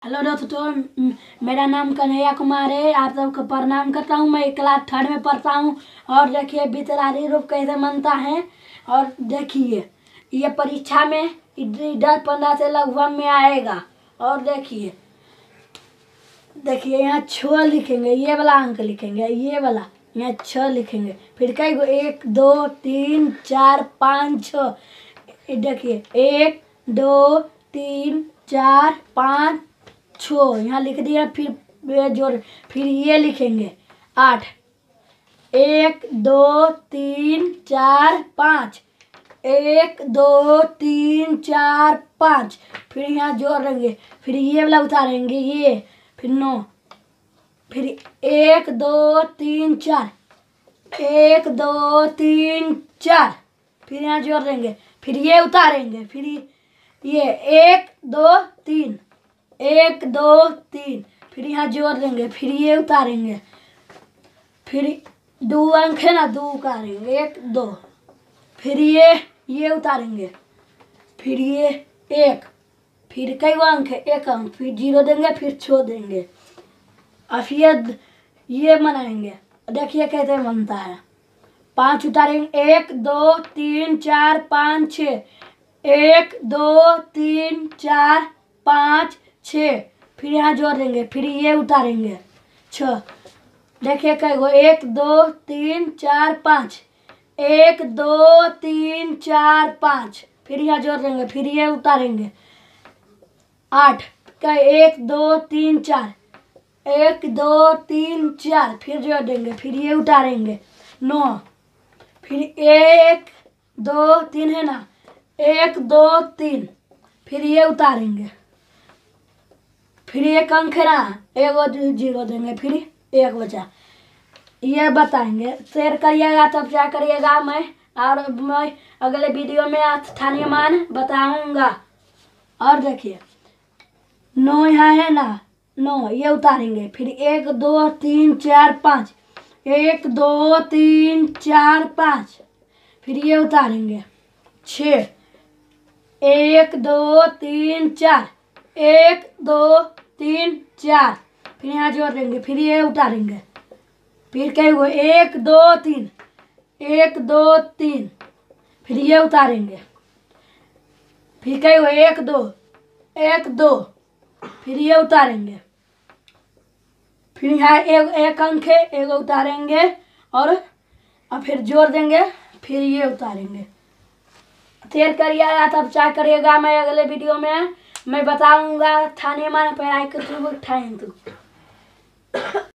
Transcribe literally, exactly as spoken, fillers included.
Hello दोस्तों, म- मेरा नाम कन्हैया कुमार है। आप सबको प्रणाम करता हूँ। मैं क्लास थर्ड में पढ़ता हूँ। और देखिए बितरारी रूप कैसे बनता है। और देखिए ये परीक्षा में इ- दस पंद्रह से लगभग में आएगा। और देखिए देखिए यहाँ छः लिखेंगे, ये वाला अंक लिखेंगे, ये वाला यहाँ छः लिखेंगे। फिर कई गो एक दो तीन चार पाँच छः। देखिए एक दो तीन चार पाँच छः यहाँ लिख दिया। फिर ये जोड़, फिर ये लिखेंगे आठ। एक दो तीन चार पाँच, एक दो तीन चार पाँच। फिर यहाँ जोड़ देंगे, फिर ये वाला उतारेंगे, ये फिर नौ। फिर एक दो तीन चार, एक दो तीन चार। फिर यहाँ जोड़ देंगे, फिर ये उतारेंगे, फिर ये एक दो तीन, एक दो तीन। फिर यहाँ जोड़ देंगे, फिर ये उतारेंगे। फिर दो अंक है ना, दो उतारेंगे, एक दो। फिर ये ये उतारेंगे, फिर ये एक। फिर कई अंक है, एक अंक। फिर जीरो देंगे, फिर छो देंगे। अब ये ये बनाएंगे। देखिए कैसे बनता है। पाँच उतारेंगे, एक दो तीन चार पाँच छः, एक दो तीन चार पाँच छः। फिर यहाँ जोड़ देंगे, फिर ये उतारेंगे छः। देखिए कई गो, एक दो तीन चार पाँच, एक दो तीन चार पाँच। फिर यहाँ जोड़ देंगे, फिर ये उतारेंगे आठ का, एक दो तीन चार, एक दो तीन चार। फिर जोड़ देंगे, फिर ये उतारेंगे नौ। फिर एक दो तीन है ना, एक दो तीन। फिर ये उतारेंगे, फिर एक अंक है ना, एक जीरो देंगे, फिर एक बचा। ये बताएंगे। शेयर करिएगा तब क्या करिएगा। मैं और मैं अगले वीडियो में स्थानीय मान बताऊंगा। और देखिए नौ यहाँ है ना, नौ ये उतारेंगे। फिर एक दो तीन चार पाँच, एक दो तीन चार पाँच। फिर ये उतारेंगे छः, एक दो तीन चार, एक दो तीन चार। फिर यहाँ जोड़ देंगे, फिर ये उतारेंगे। फिर क्या हुआ, एक दो तीन, एक दो तीन। फिर ये उतारेंगे। फिर क्या हुआ, एक दो, एक दो। फिर ये उतारेंगे। फिर यहाँ एक एक अंक है, एक उतारेंगे। और और फिर जोड़ देंगे, फिर ये उतारेंगे। शेयर करिएगा तब क्या करिएगा। मैं अगले वीडियो में मैं बताऊंगा स्थानीय मान पढ़ाई के थ्रू। Thank you.